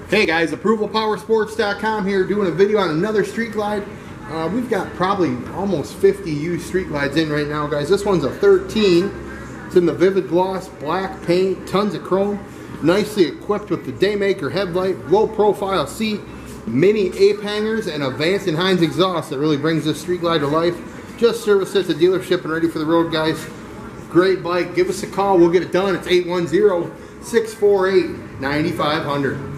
Hey guys, ApprovalPowersports.com here doing a video on another Street Glide. We've got probably almost 50 used Street Glides in right now, guys. This one's a 13. It's in the vivid gloss, black paint, tons of chrome. Nicely equipped with the DAYMAKER headlight, low profile seat, mini ape hangers, and a VANCE and HINES exhaust that really brings this Street Glide to life. Just serviced at the dealership and ready for the road, guys. Great bike. Give us a call. We'll get it done. It's 810-648-9500.